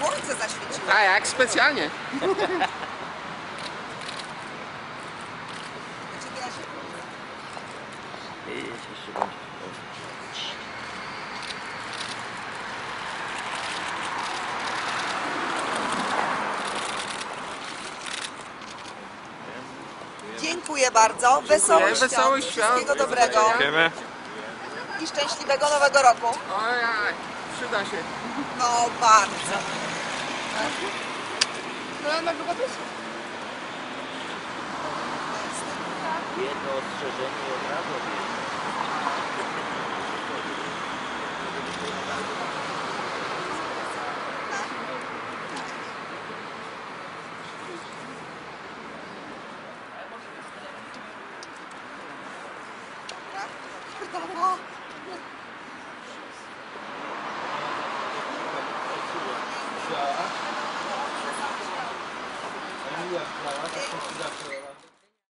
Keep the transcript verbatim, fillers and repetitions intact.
słońce zaświeciło. A jak specjalnie. Jeszcze będzie. Dziękuję bardzo. Wesołych świąt. Wesołych świąt. Wszystkiego dobrego. Dziękujemy. I szczęśliwego nowego roku. Ojaj, przyda się. No bardzo. No, na chyba też. Jedno ostrzeżenie i od razu odjeżdża. Brawo. Ja, jak brała, tak się zawsze